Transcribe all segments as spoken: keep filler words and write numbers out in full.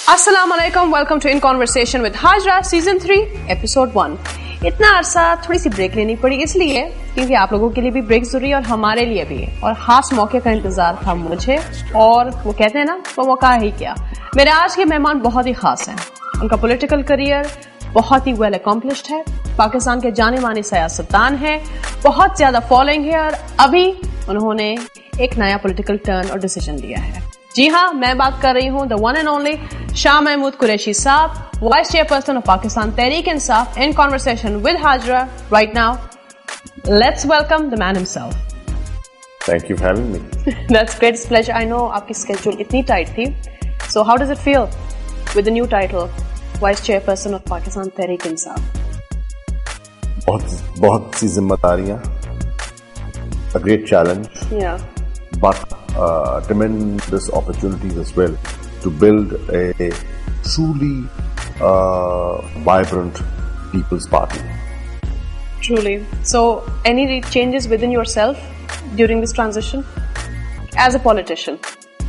السلام علیکم، welcome to in conversation with Hajra season three episode one. اتنا عرصہ تھوڑی سی بریک لینی پڑی اس لیے کیونکہ آپ لوگوں کے لیے بھی بریک ضروری ہے اور ہمارے لیے بھی، اور خاص موقع کا انتظار تھا مجھے، اور وہ کہتے ہیں نا وہ موقع ہی کیا. میرے آج کے مہمان بہت ہی خاص ہیں. ان کا پولیٹیکل کریئر بہت ہی ویل اکمپلشڈ ہے، پاکستان کے جانے مانے سیاستدان ہیں، بہت زیادہ فالوئنگ ہے، اور ابھی انہوں نے ایک نیا پولیٹیکل ٹرن اور ڈیسیژن لیا ہے. جی ہاں، میں بات کر رہی ہوں the one and only Shah Mahmood Qureshi sahib, vice chairperson of Pakistan Tehreek Insaf. In conversation with Hajra right now. Let's welcome the man himself. Thank you for having me. That's great. It's a pleasure. I know آپ کی schedule اتنی tight تھی. So how does it feel with the new title, Vice Chairperson of Pakistan Tehreek Insaf? بہت بہت سی ذمہ داریاں. A great challenge. Yeah. But uh, tremendous opportunities as well to build a truly uh, vibrant people's party. Truly. So, any changes within yourself during this transition as a politician?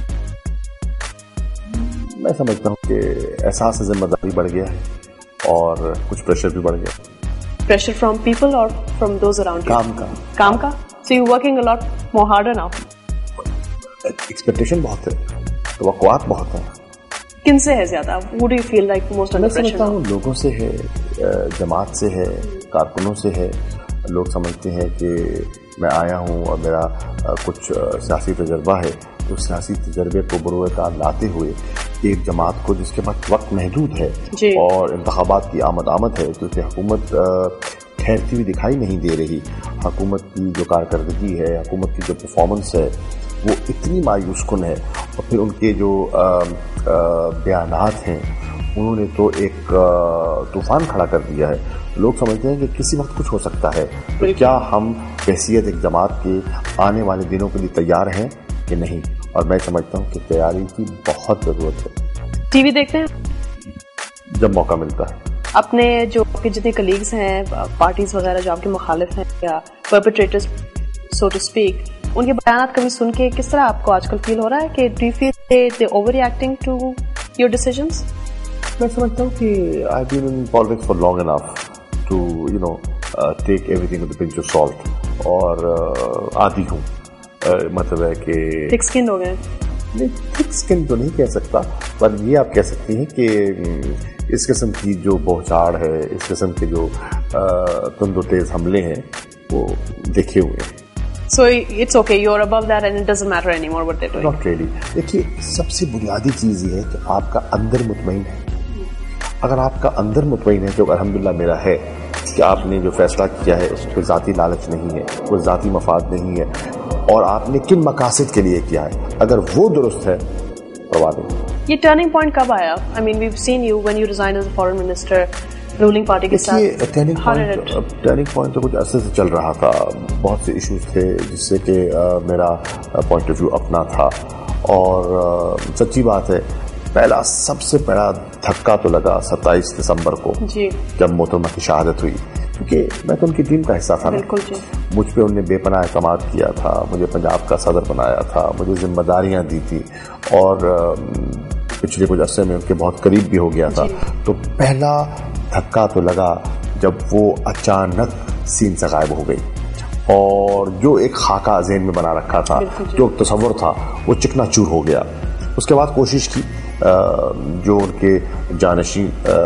میں سمجھتا ہوں کہ احساس ذمہ داری بڑھ گیا ہے اور کچھ پریشر بھی بڑھ گیا. Pressure from people or from those around you? کام کا. کام کا. So you're working a lot more harder now. Expectation بہت ہے، توقعات بہت ہیں. کن سے ہے زیادہ؟ Who do you feel like most under میں pressure سمجھتا now? ہوں لوگوں سے ہے، جماعت سے ہے، کارکنوں سے ہے. لوگ سمجھتے ہیں کہ میں آیا ہوں اور میرا کچھ سیاسی تجربہ ہے، تو سیاسی تجربے کو بروئے کار لاتے ہوئے ایک جماعت کو جس کے پاس وقت محدود ہے جی. اور انتخابات کی آمد آمد ہے، کیونکہ حکومت ٹھہرتی ہوئی دکھائی نہیں دے رہی. حکومت کی جو کارکردگی ہے، حکومت کی جو پرفارمنس ہے، وہ اتنی مایوس کن ہے. اور پھر ان کے جو آ, آ, بیانات ہیں، انہوں نے تو ایک طوفان کھڑا کر دیا ہے. لوگ سمجھتے ہیں کہ کسی وقت کچھ ہو سکتا ہے، تو کیا ہم حیثیت ایک جماعت کے آنے والے دنوں کے لیے تیار ہیں کہ نہیں؟ اور میں سمجھتا ہوں کہ تیاری کی بہت ضرورت ہے. ٹی وی دیکھتے ہیں جب موقع ملتا ہے. اپنے جو آپ کے جتنے کلیگز ہیں، پارٹیز وغیرہ جو آپ کے مخالف ہیں یا پرپیٹریٹرز سو ٹو اسپیک، ان کے بیانات کبھی سن کے کس طرح آپ کو آج کل فیل ہو رہا ہے کہ do you feel they overreacting to your decisions? میں سمجھتا ہوں کہ I been in politics for long enough to you know take everything with a pinch of salt. اور عادی ہوں، مطلب ہے کہ تھک اسکن ہو گئے. نہیں، تھک اسکن تو نہیں کہہ سکتا، پر یہ آپ کہہ سکتی ہیں کہ اس قسم کی جو بہچاڑ ہے، اس قسم کے جو تند و تیز حملے ہیں، وہ دیکھے ہوئے ہیں. So it's okay, you're above that and it doesn't matter anymore what they're doing. Not really. دیکھیے، سب سے بنیادی چیز یہ ہے کہ آپ کا اندر مطمئن ہے. اگر آپ کا اندر مطمئن ہے، جو الحمدللہ میرا ہے، کہ آپ نے جو فیصلہ کیا ہے اس پہ ذاتی لالچ نہیں ہے، کوئی ذاتی مفاد نہیں ہے، اور آپ نے کن مقاصد کے لیے کیا ہے، اگر وہ درست ہے، پرواہ نہیں. یہ ٹرننگ پوائنٹ کب آیا؟ I mean we've seen you when you resigned as a foreign minister, ruling party کے ساتھ. یہ ٹرننگ پوائنٹ ٹرننگ پوائنٹ تو کچھ عرصے سے چل رہا تھا. بہت سے ایشوز تھے جس سے کہ میرا پوائنٹ آف ویو اپنا تھا. اور سچی بات ہے، پہلا سب سے بڑا دھکا تو لگا ستائیس دسمبر کو جی، جب محترمہ کی شہادت ہوئی، کیونکہ میں تو ان کی ٹیم کا حصہ تھا. بالکل جی. مجھ پہ انہوں نے بے پناہ اعتماد کیا تھا، مجھے پنجاب کا صدر بنایا تھا، مجھے ذمہ داریاں دی تھی، اور پچھلے کچھ عرصے میں ان کے بہت قریب بھی ہو گیا تھا. تو پہلا دھکا تو لگا جب وہ اچانک سین سے غائب ہو گئی، اور جو ایک خاکہ ذہن میں بنا رکھا تھا، جو تصور تھا، وہ چکنا چور ہو گیا. اس کے بعد کوشش کی جو ان کے جانشین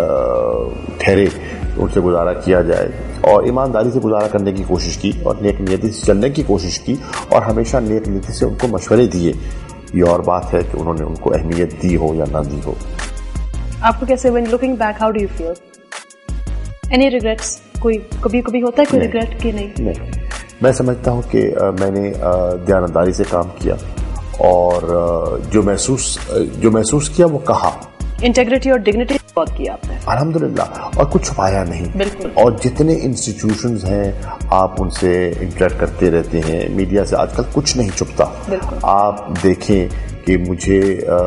ٹھہرے ان سے گزارا کیا جائے، اور ایمانداری سے گزارا کرنے کی کوشش کی، اور نیک نیتی سے چلنے کی کوشش کی، اور ہمیشہ نیک نیتی سے ان کو مشورے دیے. یہ اور بات ہے کہ انہوں نے ان کو اہمیت دی ہو یا نہ دی ہو. آپ کو کیسے when looking back how do you feel? Any regrets? کوئی کبھی کبھی ہوتا ہے کوئی ریگریٹ کہ نہیں؟ نہیں، میں سمجھتا ہوں کہ میں نے دیانتداری سے کام کیا، اور جو محسوس جو محسوس کیا وہ کہا. انٹیگریٹی اور ڈگنیٹی بہت کیا آپ نے الحمدللہ، اور کچھ چھپایا نہیں. بالکل. اور جتنے انسٹیٹیوشنز ہیں آپ ان سے انٹریکٹ کرتے رہتے ہیں. میڈیا سے آج کل کچھ نہیں چھپتا. بالکل. آپ دیکھیں کہ مجھے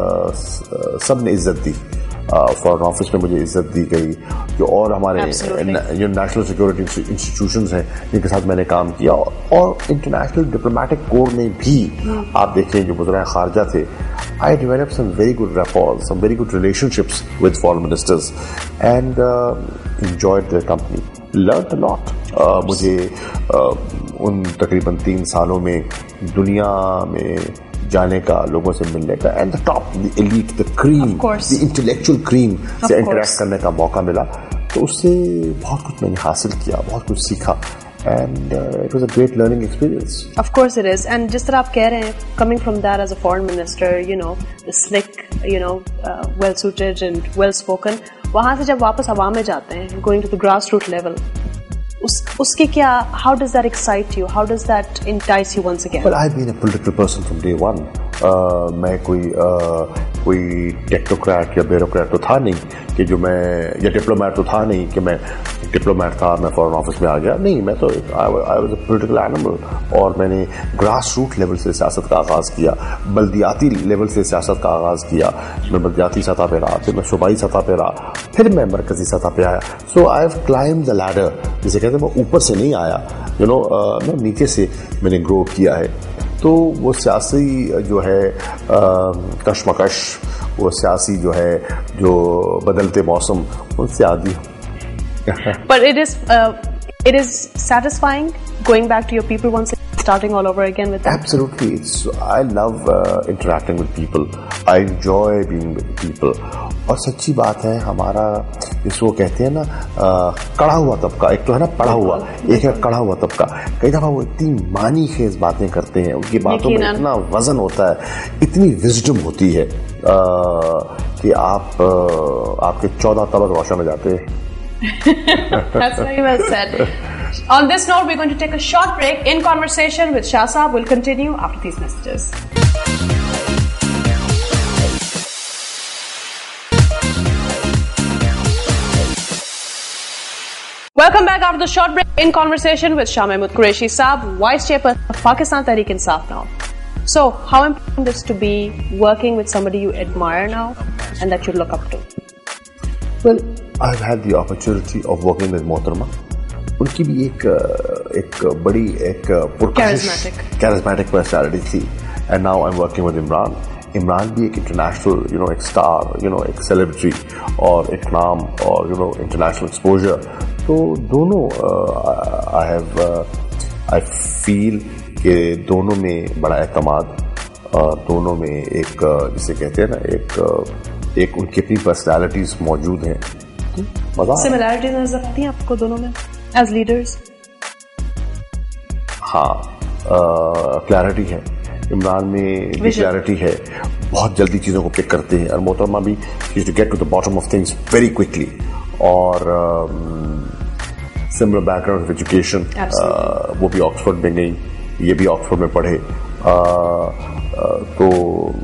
سب نے عزت دی، فارن آفس میں مجھے عزت دی گئی، جو اور ہمارے جو نیشنل سیکورٹی انسٹیٹیوشنز ہیں جن کے ساتھ میں نے کام کیا، اور انٹرنیشنل ڈپلومیٹک کور میں بھی آپ دیکھیں جو وزرائے خارجہ تھے I developed some very good rapport, some very good relationships with foreign ministers, and uh, enjoyed their company. Learned a lot. uh, مجھے uh, ان تقریباً تین سالوں میں دنیا میں جانے کا, لوگوں سے ملنے کا, and the top, the elite, the cream, the intellectual cream سے انٹریکٹ کرنے کا موقع ملا. تو اس سے بہت کچھ میں نے حاصل کیا, بہت کچھ سیکھا, and uh, it was a great learning experience. Of course it is. And جس طرح آپ کہہ رہے ہیں, coming from that as a foreign minister, you know, the slick, you know, uh, well suited and well spoken, وہاں سے جب واپس عوام میں جاتے ہیں, going to the grassroots level, اس اس کے کیا, how does that excite you, how does that entice you once again? Well, I've been a political person from day one. uh, میں کوئی uh, کوئی ٹیکنوکریٹ یا بیوروکریٹ تو تھا نہیں کہ جو میں, یا ڈپلومیٹ تو تھا نہیں کہ میں ڈپلومیٹ تھا میں فورن آفس میں آ گیا. نہیں, میں تو I was a political animal, اور میں نے گراس روٹ لیول سے سیاست کا آغاز کیا, بلدیاتی لیول سے سیاست کا آغاز کیا. میں بلدیاتی سطح پہ رہا, پھر میں صوبائی سطح پہ رہا, پھر میں مرکزی سطح پہ آیا. So I have climb the ladder, جسے کہتے ہیں میں اوپر سے نہیں آیا, یو نو, میں نیچے سے میں نے گرو کیا ہے. تو وہ سیاسی جو ہے کشمکش, وہ سیاسی جو ہے جو بدلتے موسم, ان سے عادی. But it is uh, it is satisfying going back to your people once again, starting all over again with them. Absolutely. It's, I love uh, interacting with people. I enjoy being with people. اور سچی بات ہے, ہمارا جس کو کہتے ہیں نا کڑا ہوا طبقہ, ایک تو ہے نا پڑھا ہوا, ایک ہے کڑا ہوا طبقہ. کئی دفعہ وہ اتنی معنی خیز باتیں کرتے ہیں, ان کی باتوں میں اتنا وزن ہوتا ہے, اتنی وزڈم ہوتی ہے کہ آپ آپ کے چودہ طبق روشن ہو جاتے ہیں. That's very well said. On this note, we're going to take a short break. In conversation with Shah Saab will continue after these messages. Welcome back after the short break. In conversation with Shah Mehmood Qureshi Saab, Vice Chairperson of Pakistan Tehreek-e-Insaf now. So, how important is to be working with somebody you admire now and that you look up to? Well, I've had the opportunity of working with Mohtarma. ان کی بھی ایک ایک بڑی ایک charismatic personality تھی. And now I'm working with Imran. Imran بھی ایک international, you know, ایک اسٹار, یو نو, ایک سیلیبریٹی, اور ایک نام, اور یو نو, انٹرنیشنل ایکسپوجر. تو دونوں آئی ہیو آئی فیل کہ دونوں میں بڑا اعتماد, اور دونوں میں ایک جسے کہتے ہیں نا ایک ایک ان کی اپنی پرسنالٹیز موجود ہیں. سملیرٹیز نظر آتی ہیں آپ کو دونوں میں ایز لیڈرز؟ ہاں, کلیئرٹی ہے عمران میں, کلیئرٹی ہے, بہت جلدی چیزوں کو پک کرتے ہیں. اور محترمہ بھی to get to the bottom of things very quickly, اور similar background of education. وہ بھی آکسفورڈ میں گئی, یہ بھی آکسفورڈ میں پڑھے, تو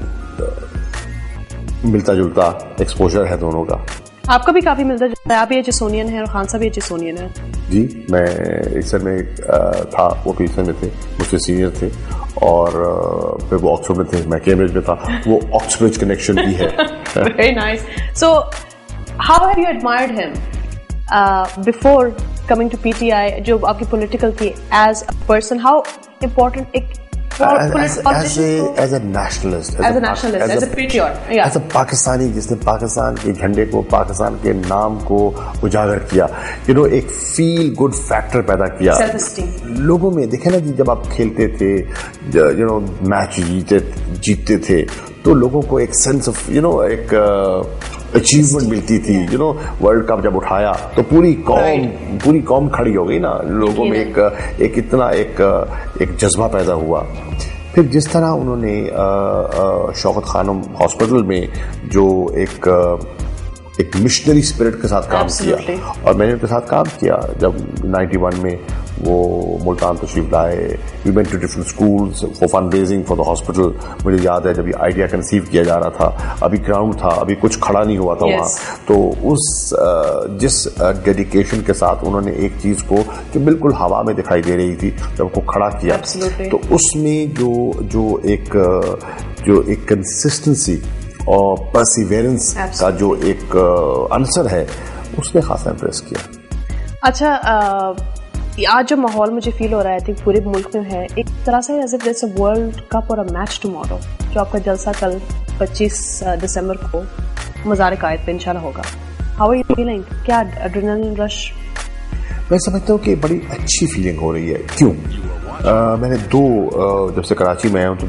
ملتا جلتا ایکسپوجر ہے دونوں کا. آپ کا بھی کافی ملتا جلتا ہے, آپ بھی ایچسونین ہیں اور خان صاحب بھی ایچسونین ہیں. جی, میں ایسر میں تھا, وہ بھی ایسر میں تھے, مجھ سے سینئر تھے, اور پھر وہ آکسفورڈ میں تھے, میں کیمبرج میں تھا. وہ آکسبرج کنیکشن بھی ہے. Very nice. So, how have you admired him uh, before coming to P T I, جو آپ کی پولیٹیکل تھی, as a person, how important ایک پاکستانی جس نے پاکستان کے جھنڈے کو, پاکستان کے نام کو اجاگر کیا, یو نو, ایک فیل گڈ فیکٹر پیدا کیا لوگوں میں. دیکھیں نا جی, جب آپ کھیلتے تھے, یو نو, میچ جیتے جیتتے تھے, تو لوگوں کو ایک سینس آف, یو نو, ایک اچیومنٹ ملتی تھی. یو نو, ورلڈ کپ جب اٹھایا تو پوری قوم پوری قوم کھڑی ہو گئی نا, لوگوں میں ایک ایک اتنا ایک ایک جذبہ پیدا ہوا. پھر جس طرح انہوں نے شوکت خانم ہاسپٹل میں جو ایک ایک مشنری اسپرٹ کے ساتھ کام کیا, اور میں نے ان کے ساتھ کام کیا جب نائنٹی ون میں وہ ملتان تشریف لائے. We went to different schools for fund raising for the hospital. مجھے یاد ہے جب یہ آئیڈیا کنسیو کیا جا رہا تھا, ابھی گراؤنڈ تھا, ابھی کچھ کھڑا نہیں ہوا تھا وہاں. تو اس جس ڈیڈیکیشن کے ساتھ انہوں نے ایک چیز کو جو بالکل ہوا میں دکھائی دے رہی تھی, جب کو کھڑا کیا, تو اس میں جو جو ایک جو ایک کنسسٹنسی اور پرسیویرنس کا جو ایک عنصر ہے, اس نے خاصا امپریس کیا. اچھا, آج جو ماحول مجھے فیل ہو رہا ہے پورے ملک میں ہے, ایک طرح سے as if that's a world cup اور اے میچ ٹمارو, جو آپ کا جلسہ کل پچیس دسمبر کو مزار قائد پہ انشاءاللہ ہوگا. How are you feeling? کیا ایڈرینلن رش؟ میں سمجھتا ہوں کہ بڑی اچھی فیلنگ ہو رہی ہے. کیوں؟ uh, میں نے دو uh, جب سے کراچی میں آیا ہوں تو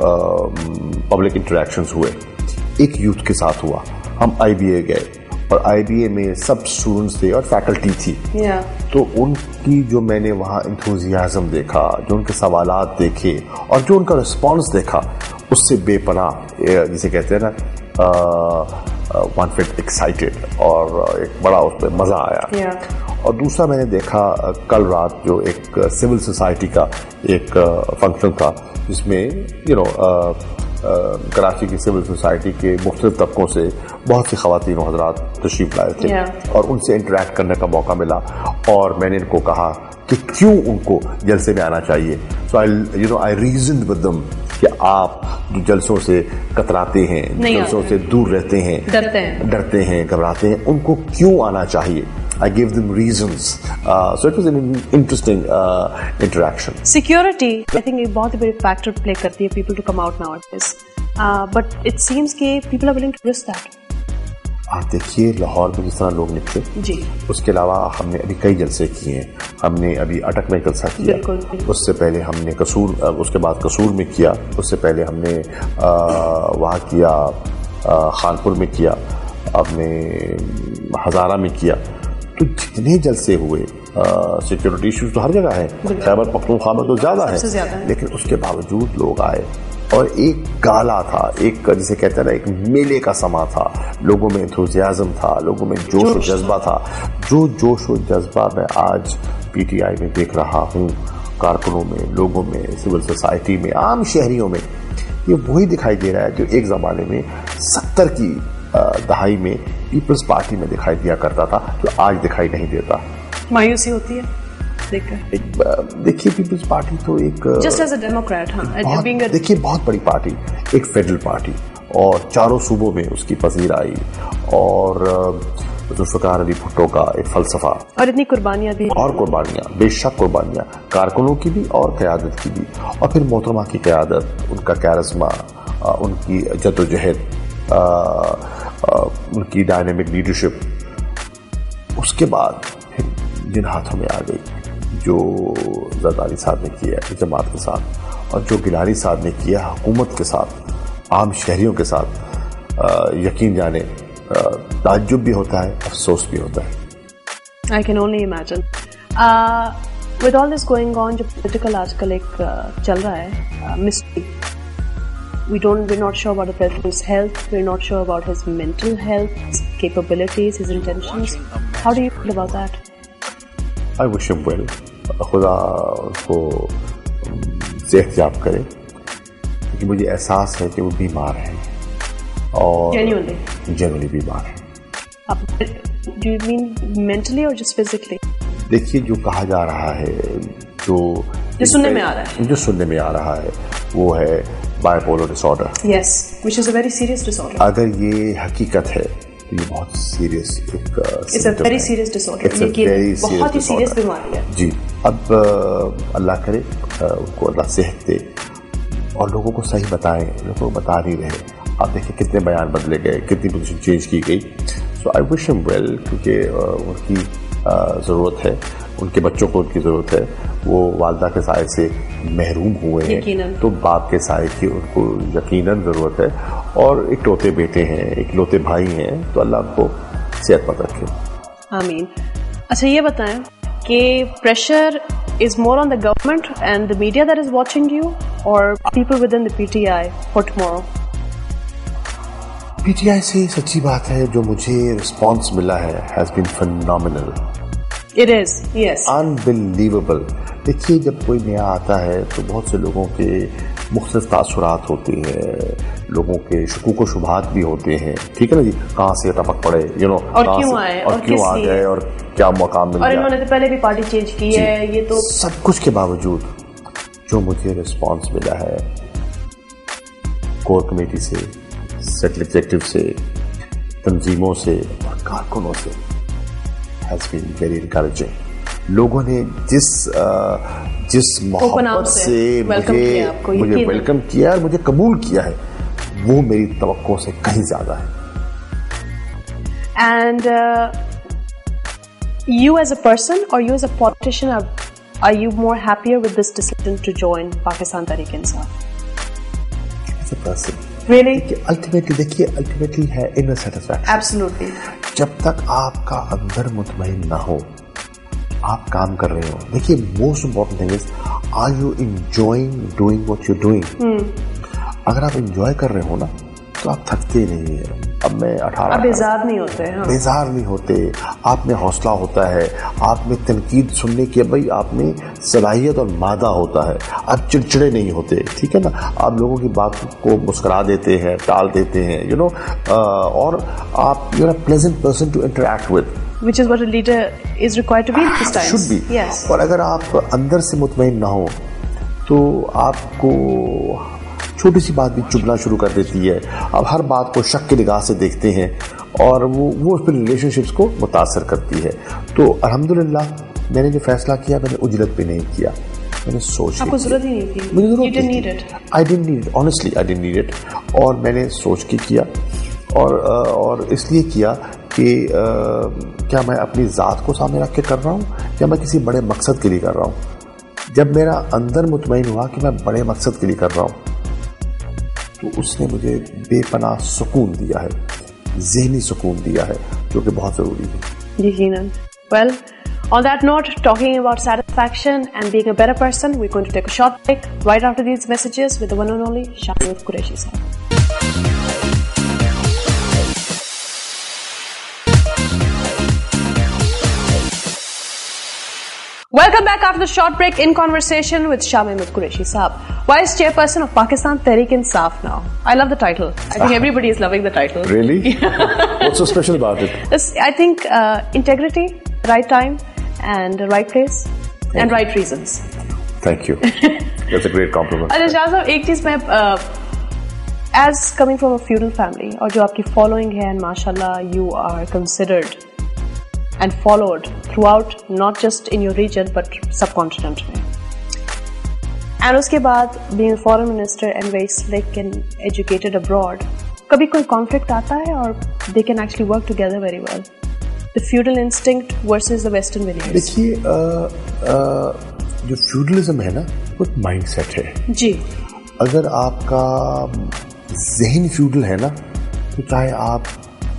دو پبلک انٹریکشنز ہوئے. ایک یوتھ کے ساتھ ہوا, ہم آئی بی اے گئے اور آئی بی اے میں سب اسٹوڈنٹس تھے اور فیکلٹی تھی. yeah. تو ان کی جو میں نے وہاں انتھوزیازم دیکھا, جو ان کے سوالات دیکھے اور جو ان کا رسپانس دیکھا, اس سے بے پناہ جسے کہتے ہیں نا ون فٹ ایکسائٹیڈ, اور ایک بڑا اس پہ مزہ آیا. yeah. اور دوسرا میں نے دیکھا کل رات جو ایک سول سوسائٹی کا ایک فنکشن تھا جس میں یو نو کراچی کی سول سوسائٹی کے مختلف طبقوں سے بہت سی خواتین و حضرات تشریف لائے تھے. yeah. اور ان سے انٹریکٹ کرنے کا موقع ملا اور میں نے ان کو کہا کہ کیوں ان کو جلسے میں آنا چاہیے. So I you know I reasoned with them کہ آپ جو جلسوں سے کتراتے ہیں, جلسوں سے دور رہتے ہیں, ڈرتے ہیں ڈرتے ہیں گھبراتے ہیں, ان کو کیوں آنا چاہیے. I gave them reasons. Uh, so it was an interesting uh, interaction. Security, I think ایک بہت بڑی فیکٹر پلے کرتی ہے people to come out nowadays. Uh, but it seems کہ people are willing to risk that. آپ دیکھیے لاہور میں جس طرح لوگ نکلے, جی, اس کے علاوہ ہم نے ابھی کئی جلسے کیے ہیں. ہم نے ابھی اٹک میں جلسہ کیا, اس سے پہلے ہم نے قصور, اس کے بعد قصور میں کیا, اس سے پہلے ہم نے وہاں کیا, خانپور میں کیا, اب نے ہزارہ میں کیا. تو جتنے جلسے ہوئے, سیکورٹی ایشوز تو ہر جگہ ہیں, خیبر پختونخوا میں تو زیادہ ہیں, لیکن اس کے باوجود لوگ آئے اور ایک گالا تھا, ایک جسے کہتے ہیں نا ایک میلے کا سما تھا. لوگوں میں انتھوزیازم تھا, لوگوں میں جوش و جذبہ تھا. جو جوش و جذبہ میں آج پی ٹی آئی میں دیکھ رہا ہوں, کارکنوں میں, لوگوں میں, سول سوسائٹی میں, عام شہریوں میں, یہ وہی دکھائی دے رہا ہے جو ایک زمانے میں ستر کی دہائی میں پیپلز پارٹی میں دکھائی دیا کرتا تھا, جو آج دکھائی نہیں دیتا. مایوسی ہوتی ہے دیکھیے پیپلز پارٹی تو ایک جسٹ ایز اے ڈیموکریٹ, ہاں دیکھیے بہت بڑی پارٹی, ایک فیڈرل پارٹی, اور چاروں صوبوں میں اس کی پذیر آئی, اور ذوالفقار علی بھٹو کا ایک فلسفہ, اور اتنی قربانیاں بھی, اور قربانیاں بے شک قربانیاں کارکنوں کی بھی اور قیادت کی بھی, اور پھر محترمہ کی قیادت, ان کا کیرزما, ان کی جدوجہد, ان کی ڈائنامک لیڈرشپ. اس کے بعد پھر جن ہاتھوں میں آ گئی, جو زرداری صاحب نے کیا جماعت کے ساتھ, اور جو گلاری صاحب نے کیا حکومت کے ساتھ, عام شہریوں کے ساتھ, یقین جانے تعجب بھی ہوتا ہے, افسوس بھی ہوتا ہے. I can only imagine. With all this going on, جو پولیٹیکل آج کل ایک چل رہا ہے, mystery, we don't, we're not sure about the president's health, we're not sure about his mental health, his capabilities, his intentions. How do you feel about that? I wish him well. خدا اس کو صحت یاب کرے, کیونکہ مجھے احساس ہے کہ وہ بیمار ہیں, اور genuinely genuinely بیمار ہیں. Do you mean mentally or just physically? دیکھیے جو کہا جا رہا ہے, جو جو سننے میں آ رہا ہے, جو سننے میں آ رہا ہے وہ ہے bipolar disorder. Yes, which is a very serious disorder. اگر یہ حقیقت ہے تو یہ بہت سیریس ایک It's a very serious disorder. یہ بہت ہی سیریس بیماری ہے. جی, اب اللہ کرے ان کو اللہ صحت دے, اور لوگوں کو صحیح بتائیں, لوگوں کو بتا نہیں رہے. آپ دیکھیں کتنے بیان بدلے گئے, کتنی پوزیشن چینج کی گئی. سو آئی وش ہم ویل, کیونکہ ان کی ضرورت ہے, ان کے بچوں کو ان کی ضرورت ہے. وہ والدہ کے سائے سے محروم ہوئے ہیں, تو باپ کے سائے کی ان کو یقیناً ضرورت ہے, اور ایک لوتے بیٹے ہیں, ایک لوتے بھائی ہیں, تو اللہ ان کو صحت مند رکھے. آمین. اچھا یہ بتائیں کہ pressure is more on the government and the media that is watching you, or people within the P T I for tomorrow? PTI ٹی آئی سے سچی بات ہے جو مجھے رسپانس ملا ہے has been phenomenal. It is, yes. Unbelievable. دیکھیے جب کوئی نیا آتا ہے تو بہت سے لوگوں کے مختلف تاثرات ہوتے ہیں, لوگوں کے شکوک و شبہات بھی ہوتے ہیں, ٹھیک ہے نا جی, کہاں سے ٹپک پڑے, یو نو, اور کیوں آئے, اور کیوں آ گئے, اور کیا مقام مل گیا, اور انہوں نے تو پہلے بھی پارٹی چینج کی ہے. یہ تو سب کچھ کے باوجود جو مجھے رسپانس ملا ہے کور کمیٹی سے, سیکٹر ایگزیکٹو سے, تنظیموں سے, اور کارکنوں سے, has been very encouraging. لوگوں نے جس جس محبت سے مجھے مجھے ویلکم کیا اور مجھے قبول کیا ہے, وہ میری توقع سے کہیں زیادہ ہے. And uh, you as a person or you as a politician, are, are you more happier with this decision to join Pakistan Tehreek-e-Insaf? As a person. Really? Ultimately, دیکھیے ultimately ہے inner satisfaction. Absolutely. جب تک آپ کا اندر مطمئن نہ ہو, آپ کام کر رہے ہو. دیکھیے most important thing is, are you enjoying doing what you're doing? hmm. اگر آپ انجوائے کر رہے ہو نا تو آپ تھکتے نہیں ہیں. اب میں اٹھارہ آپ بیزار نہیں ہوتے. بیزار نہیں ہوتے, آپ میں حوصلہ ہوتا ہے, آپ میں تنقید سننے کی بھائی آپ میں صلاحیت اور مادہ ہوتا ہے, آپ چڑچڑے نہیں ہوتے. ٹھیک ہے نا, آپ لوگوں کی بات کو مسکرا دیتے ہیں, ٹال دیتے ہیں, یو نو, اور آپ you are a pleasant person to interact with, which is what a leader is required to be at this time. should be. Yes. اور اگر آپ اندر سے مطمئن نہ ہو تو آپ کو چھوٹی سی بات بھی چبھنا شروع کر دیتی ہے. اب ہر بات کو شک کی نگاہ سے دیکھتے ہیں اور وہ وہ پھر ریلیشن شپس کو متاثر کرتی ہے. تو الحمدللہ میں نے جو فیصلہ کیا میں نے اجلت پہ نہیں کیا, میں نے سوچ, آپ کو ضرورت ہی نہیں تھی, مجھے ضرورت you didn't need it. I didn't need it, honestly I didn't need it. اور میں نے سوچ کے کیا, اور اور اس لیے کیا کہ کیا میں اپنی ذات کو سامنے رکھ کے کر رہا ہوں یا میں کسی بڑے مقصد کے لیے کر رہا ہوں. جب میرا اندر مطمئن ہوا کہ میں بڑے مقصد کے لیے کر رہا ہوں تو اس نے مجھے بے پناہ سکون دیا ہے, ذہنی سکون دیا ہے, جو کہ بہت ضروری ہے. یقیناً. Well, on that note, talking about satisfaction and being a better person, we're going to take a short break right after these messages with the one and only Shah Mehmood Qureshi sir. Welcome back after the short break in conversation with Shah Mehmood Qureshi Saab, Vice Chairperson of Pakistan Tehreek-e-Insaf now. I love the title. I think everybody is loving the title. Really? What's so special about it? It's, I think uh, integrity, right time, and right place, Thank and you. Right reasons. Thank you. That's a great compliment. Ajay Shah Saab, ایک چیز میں as coming from a feudal family, اور جو آپ کی following ہے, and mashallah you are considered and followed throughout, not just in your region but subcontinent میں. And اس کے بعد being a foreign minister and very slick and educated abroad, کبھی کوئی conflict آتا ہے اور they can actually work together very well. The feudal instinct versus the western veneers. دیکھیے جو feudalism ہے نا وہ مائنڈ سیٹ ہے جی. اگر آپ کا ذہن feudal ہے نا تو چاہے آپ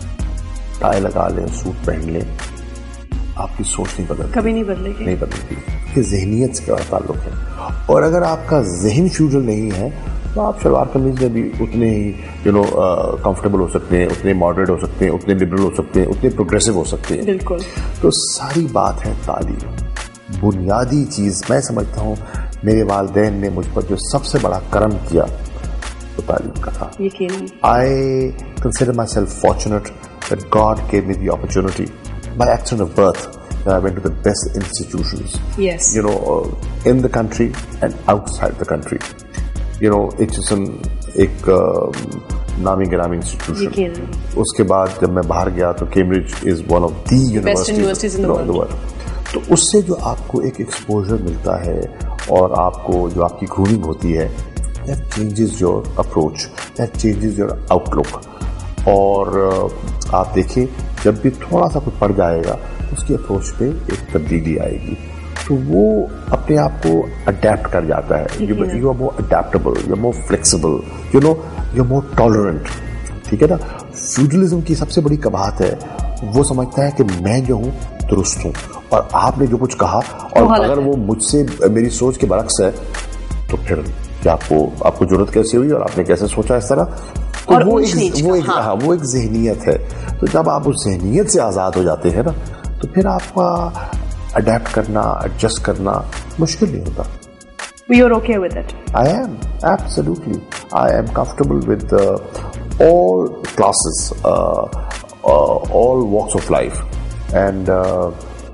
ٹائی لگا لیں, سوٹ پہن لیں, آپ کی سوچ نہیں بدلتی, کبھی نہیں بدلے گی, نہیں بدلتی, کہ ذہنیت سے کیا تعلق ہے. اور اگر آپ کا ذہن فیوڈل نہیں ہے تو آپ شلوار قمیض میں بھی اتنے ہی یو نو کمفرٹیبل ہو سکتے ہیں, اتنے ماڈریٹ ہو سکتے ہیں, اتنے لبرل ہو سکتے ہیں, اتنے پروگریسو ہو سکتے ہیں. بالکل. تو ساری بات ہے تعلیم. بنیادی چیز میں سمجھتا ہوں میرے والدین نے مجھ پر جو سب سے بڑا کرم کیا وہ تعلیم کا تھا. یقیناً. I consider myself fortunate that God gave me the opportunity by accident of birth that I went to the best institutions. Yes. You know, uh, in the country and outside the country. You know, it's just an ایک نامی گرامی institution. اس کے بعد جب میں باہر گیا تو Cambridge is one of the universities in the world. تو اس سے جو آپ کو ایک ایکسپوجر ملتا ہے اور آپ کو جو آپ کی گرومنگ ہوتی ہے, that changes your approach, that changes your outlook. اور آپ دیکھیں جب بھی تھوڑا سا کچھ پڑ جائے گا اس کی اپروچ پہ ایک تبدیلی آئے گی تو وہ اپنے آپ کو اڈیپٹ کر جاتا ہے. You are more adaptable, you are more flexible, you know you are more tolerant. ٹھیک ہے نا. فیوڈلزم کی سب سے بڑی قباحت ہے وہ سمجھتا ہے کہ میں جو ہوں درست ہوں اور آپ نے جو کچھ کہا اور اگر وہ مجھ سے میری سوچ کے برعکس ہے تو پھر کیا آپ کو آپ کو ضرورت کیسے ہوئی اور آپ نے کیسے سوچا اس طرح. تو وہ ایک وہ ایک ہاں وہ ایک ذہنیت ہے. تو جب آپ اس ذہنیت سے آزاد ہو جاتے ہیں نا تو پھر آپ کا اڈیپٹ کرنا, ایڈجسٹ کرنا مشکل نہیں ہوتا. You are okay with it? I am, absolutely. I am comfortable with uh, all classes, uh, uh, all walks of life. And uh,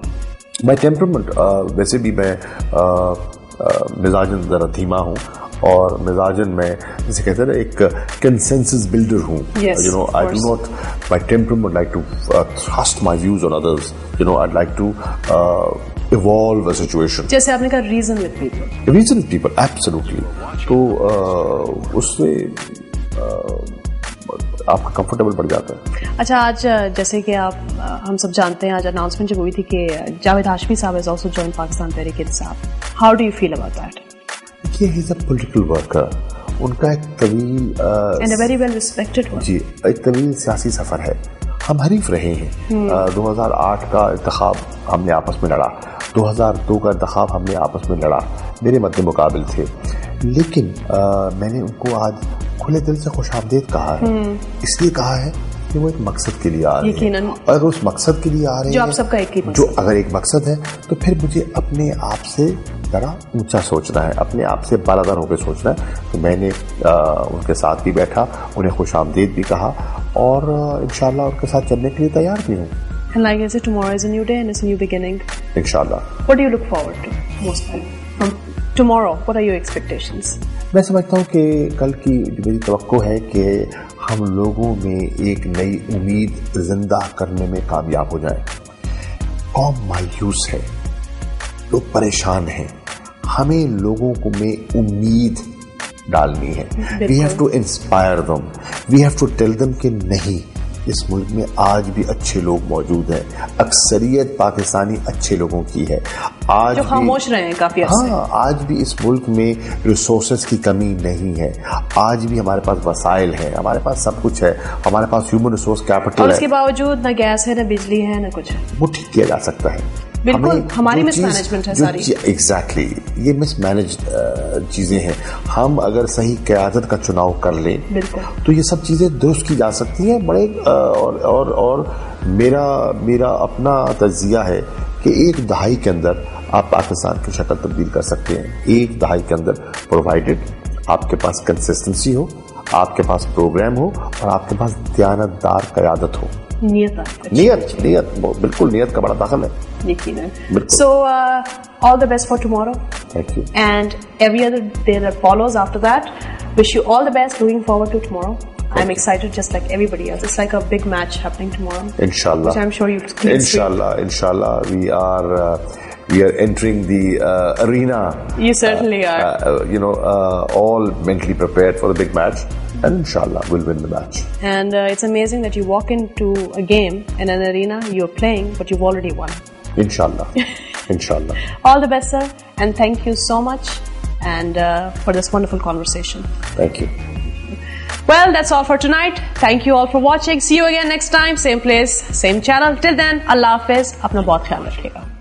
my temperament, uh, ویسے بھی میں uh, uh, مزاجن ذرا دھیما ہوں اور مزاجن میں جسے کہتے ہیں نا ایک کنسنسس بلڈر ہوں. You know I do not my temperament like to thrust my views on others. You know I like to evaluate a situation. جیسے آپ نے کہا reason with people. Reason with people absolutely. تو اس سے آپ کا کمفرٹیبل بڑھ جاتا ہے. اچھا, آج جیسے کہ آپ ہم سب جانتے ہیں, آج اناؤنسمنٹ جب ہوئی تھی کہ جاوید ہاشمی صاحب has also join Pakistan Tehreek Insaf, how do you feel about that? دیکھیے, he is a political worker. ان کا ایک طویل and a very well respected one, جی ایک طویل سیاسی سفر ہے. ہم حریف رہے ہیں. دو ہزار آٹھ کا انتخاب ہم نے آپس میں لڑا, دو ہزار دو کا انتخاب ہم نے آپس میں لڑا, میرے مد مقابل تھے. لیکن میں نے ان کو آج کھلے دل سے خوش آمدید کہا ہے. اس لیے کہا ہے کہ وہ ایک مقصد کے لیے آ رہے ہیں, اور اگر اس مقصد کے لیے آ رہے ہیں, جو آپ سب کا ایک ہی جو اگر ایک مقصد ہے, تو پھر مجھے اپنے آپ سے ذرا اونچا سوچنا ہے, اپنے آپ سے بالادر ہو کے سوچنا ہے. تو میں نے ان کے ساتھ بھی بیٹھا, انہیں خوش آمدید بھی کہا, اور انشاءاللہ ان کے ساتھ چلنے کے لیے تیار بھی ہوں. And like I said, tomorrow is a new day and it's a new beginning. انشاءاللہ. What do you look forward to mostly from tomorrow? What are your expectations? میں سمجھتا ہوں کہ کل کی میری توقع ہے کہ ہم لوگوں میں ایک نئی امید زندہ کرنے میں کامیاب ہو جائیں. قوم مایوس ہے, لوگ پریشان ہیں, ہمیں لوگوں کو میں امید ڈالنی ہے. We have to inspire them, we have to tell them کہ نہیں, اس ملک میں آج بھی اچھے لوگ موجود ہیں, اکثریت پاکستانی اچھے لوگوں کی ہے. آج جو خاموش رہے ہیں کافی عرصے. ہاں, آج بھی اس ملک میں ریسورسز کی کمی نہیں ہے. آج بھی ہمارے پاس وسائل ہیں, ہمارے پاس سب کچھ ہے, ہمارے پاس ہیومن ریسورس کیپٹل ہے, اور اس کے باوجود نہ گیس ہے, نہ بجلی ہے, نہ کچھ ہے. وہ ٹھیک کیا جا سکتا ہے. بالکل ہماری مس مینجمنٹ ہے ساری. ایگزیکٹلی, یہ مس مینج چیزیں ہیں. ہم اگر صحیح قیادت کا چناؤ کر لیں تو یہ سب چیزیں درست کی جا سکتی ہیں. بڑے اور اور اور میرا میرا اپنا تجزیہ ہے کہ ایک دہائی کے اندر آپ پاکستان کی شکل تبدیل کر سکتے ہیں. ایک دہائی کے اندر پرووائڈڈ آپ کے پاس کنسسٹنسی ہو, آپ کے پاس پروگرام ہو, اور آپ کے پاس دیانتدار قیادت ہو. نیت نیت نیت بالکل نیت کا بڑا دخل ہے. So uh, all the best for tomorrow. Thank you. And every other day that follows after that. Wish you all the best. Looking forward to tomorrow. Thank I'm you. excited just like everybody else. It's like a big match happening tomorrow. Inshallah. Which I'm sure you can Inshallah. See. Inshallah. We are uh, we are entering the uh, arena. You certainly uh, are. Uh, you know, uh, all mentally prepared for the big match. And inshallah we'll win the match. And uh, it's amazing that you walk into a game in an arena, you're playing, but you've already won. Inshallah. Inshallah. All the best, sir, and thank you so much and uh, for this wonderful conversation. Thank you. Well, that's all for tonight. Thank you all for watching. See you again next time, same place, same channel. Till then, Allah Hafiz. Apna bahut khayal rakhiyega.